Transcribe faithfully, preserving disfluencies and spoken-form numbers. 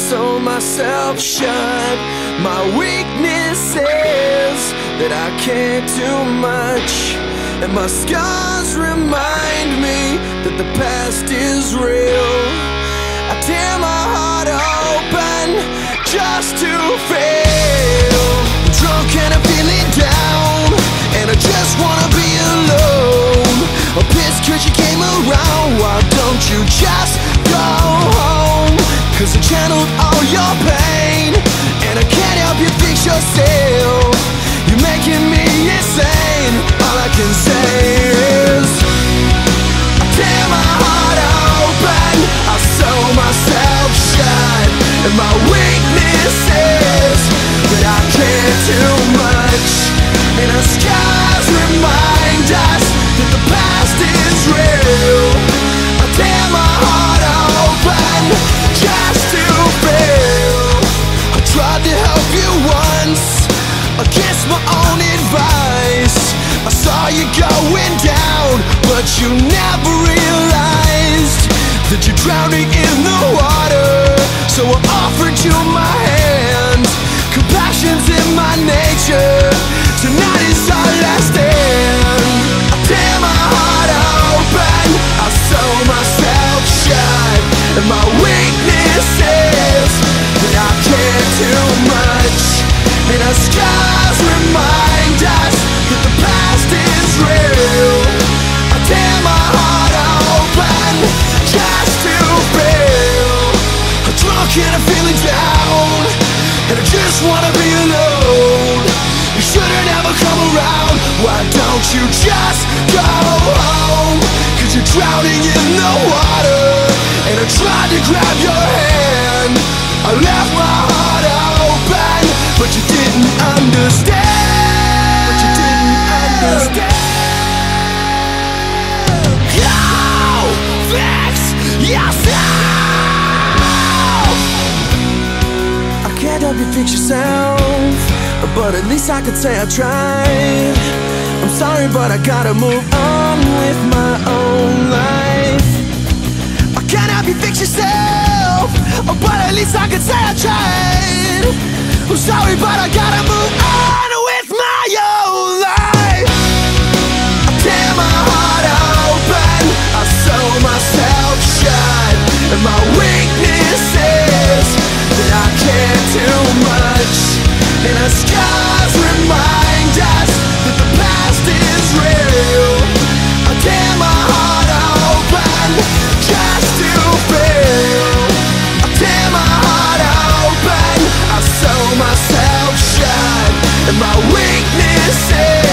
sew myself shut. My weakness is that I can't do much, and my scars remind me that the past is real. I tear my heart open just to fail. I'm drunk and I'm feeling down, and I just wanna be alone. I'm pissed cause you came around. Why don't you just go home? Cause I channeled all your pain, and I can't help you fix yourself. You're making me insane. All I can say is I tear my heart open, I sew myself shut, and my weakness is that I can't do much, and our scars remind us that the past is real. I tear my heart open just to fail. I tried to help you once against my own advice. I saw you going down, but you never realized that you're drowning in the water. So I offered you my hand. Compassion's in my nature. Tonight is our last stand. I tear my heart open, I sew myself shut, and my weakness is that I can't do much, and our scars remind us that the past is real. I tear my heart open just to fail. I'm drunk and I'm feeling down, and I just wanna be alone. You should've never come around. Why don't you just go home? Cause you're drowning in the water, and I tried to grab your hand. I left my heart open, but you didn't understand. But you didn't understand. Go fix yourself. I can't help you fix yourself, but at least I could say I tried. I'm sorry, but I gotta move on with my own life. I can't help you fix yourself, but at least I could say I tried. I'm sorry, but I gotta move on with my own life. I tear my heart open, I sew myself shut, and my weakness is that I can't do much, and our scars remind us that the past is real. I tear my heart open just to fail. I tear my heart open, I sew myself shut, and my weakness is